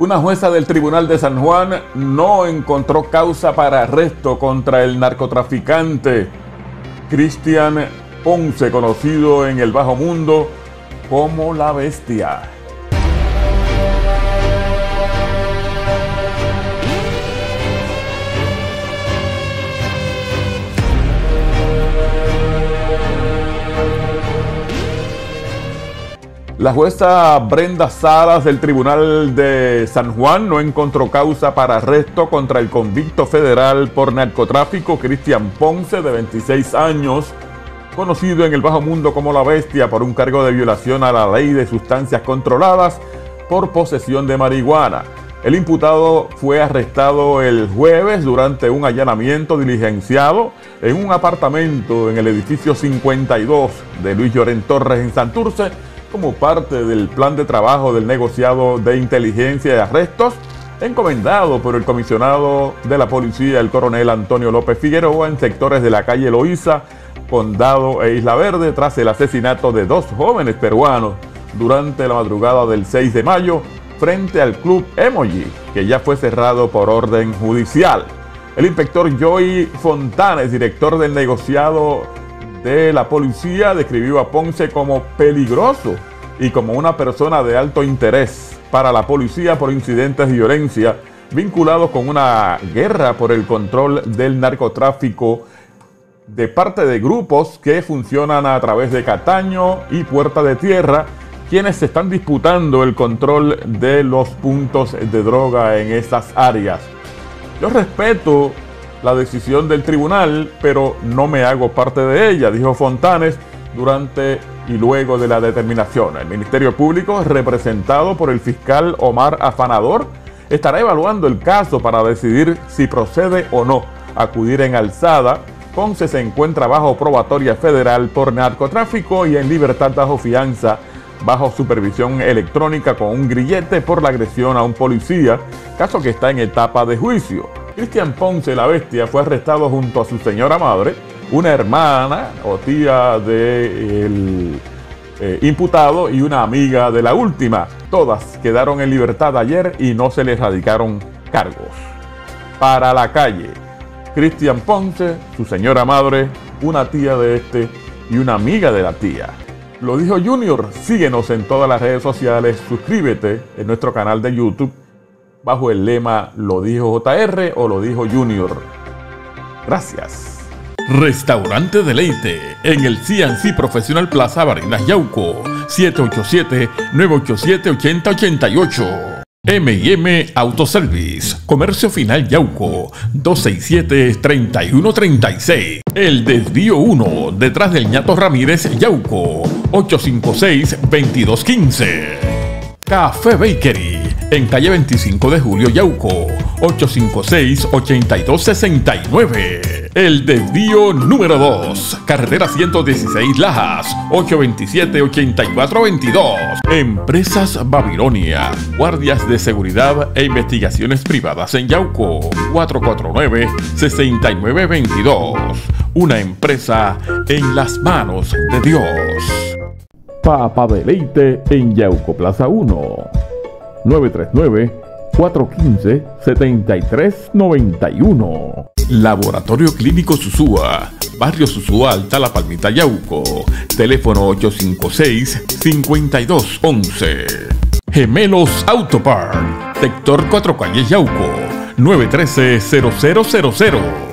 Una jueza del Tribunal de San Juan no encontró causa para arresto contra el narcotraficante Cristian Ponce, conocido en el bajo mundo como La Bestia. La jueza Brenda Salas del Tribunal de San Juan no encontró causa para arresto contra el convicto federal por narcotráfico Cristian Ponce, de 26 años, conocido en el bajo mundo como La Bestia, por un cargo de violación a la ley de sustancias controladas por posesión de marihuana. El imputado fue arrestado el jueves durante un allanamiento diligenciado en un apartamento en el edificio 52 de Luis Llorén Torres en Santurce, como parte del plan de trabajo del negociado de inteligencia y arrestos encomendado por el comisionado de la policía, el coronel Antonio López Figueroa, en sectores de la calle Loíza, Condado e Isla Verde, tras el asesinato de dos jóvenes peruanos durante la madrugada del 6 de mayo frente al Club Emoji, que ya fue cerrado por orden judicial. El inspector Joey Fontanes, director del negociado de la policía, describió a Ponce como peligroso y como una persona de alto interés para la policía por incidentes de violencia vinculados con una guerra por el control del narcotráfico de parte de grupos que funcionan a través de Cataño y Puerta de Tierra, quienes se están disputando el control de los puntos de droga en esas áreas. Yo respeto la decisión del tribunal, pero no me hago parte de ella, dijo Fontanes durante y luego de la determinación. El Ministerio Público, representado por el fiscal Omar Afanador, estará evaluando el caso para decidir si procede o no acudir en alzada. Ponce se encuentra bajo probatoria federal por narcotráfico y en libertad bajo fianza, bajo supervisión electrónica con un grillete por la agresión a un policía, caso que está en etapa de juicio. Cristian Ponce, La Bestia, fue arrestado junto a su señora madre, una hermana o tía del imputado y una amiga de la última. Todas quedaron en libertad ayer y no se les radicaron cargos. Para la calle, Cristian Ponce, su señora madre, una tía de este y una amiga de la tía. Lo dijo Junior. Síguenos en todas las redes sociales, suscríbete en nuestro canal de YouTube bajo el lema Lo dijo JR o Lo dijo Junior. Gracias. Restaurante Deleite en el C&C Professional Plaza Barinas Yauco, 787-987-8088. M&M Autoservice, Comercio Final Yauco, 267-3136. El Desvío 1, detrás del Ñato Ramírez Yauco, 856-2215. Café Bakery, en calle 25 de Julio Yauco, 856-8269. El Desvío número 2, carretera 116 Lajas, 827-8422. Empresas Babilonia, guardias de seguridad e investigaciones privadas en Yauco, 449-6922. Una empresa en las manos de Dios. Papa Deleite en Yauco Plaza 1, 939-415-7391. Laboratorio Clínico Susúa, Barrio Susúa Alta, La Palmita, Yauco. Teléfono 856-5211. Gemelos Autopart, sector 4 Calles, Yauco, 913-0000.